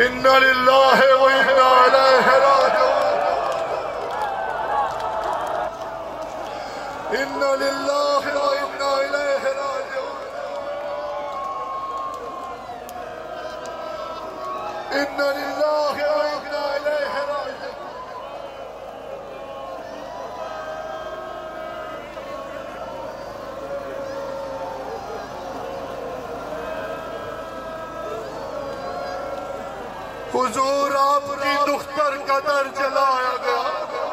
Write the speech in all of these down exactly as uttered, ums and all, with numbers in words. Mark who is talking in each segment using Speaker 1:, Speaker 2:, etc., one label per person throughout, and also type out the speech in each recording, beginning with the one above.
Speaker 1: اِنَّا لِلَّهِ وَإِنَّا إِلَيْهِ رَاجِعُونَ اِنَّا لِلَّهِ وَإِنَّا إِلَيْهِ رَاجِعُونَ اِنَّا لِلَّهِ وَإِنَّا إِلَيْهِ رَاجِعُونَ حضور آپ کی دختر کا در جلایا گیا،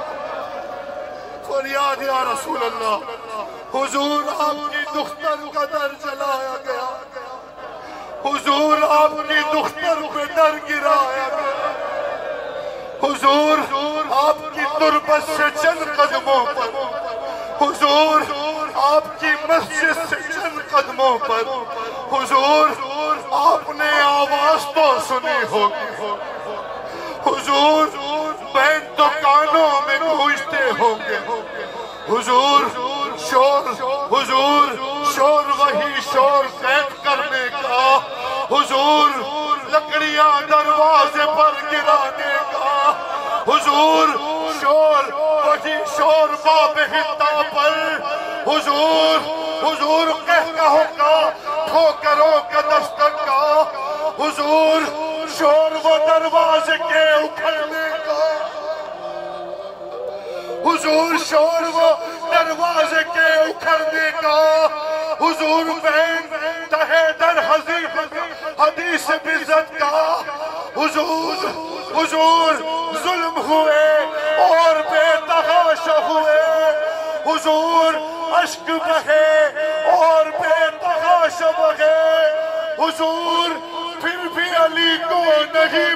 Speaker 1: فریاد یا رسول اللہ، حضور آپ کی دختر کا در جلایا گیا، حضور آپ کی دختر پہ در گرایا گیا، حضور آپ کی تربت سے چند قدموں پر، حضور آپ کی مسجد سے چند قدموں پر، حضور آپ نے آواز تو سنی ہوگی، حضور بین تو کانوں میں گونجتے ہوں گے، حضور شور حضور شور وہی شور قید کرنے کا، حضور لکڑیاں دروازے پر گرانے کا، حضور شور وہی شور باب حطہ پر، حضور حضور قہقہوں کا ٹھوکروں کا دستک کا، حضور شور وہ دروازے کے اکھڑنے کا، حضور شور وہ دروازے کے اکھڑنے کا، حضور بین تہے در حدیث بزت کا، حضور حضور ظلم ہوئے اور بے تحاشا ہوئے، حضور اشک بہے اور بے تحاشا بہے، حضور پھر بھی علی کو نہیں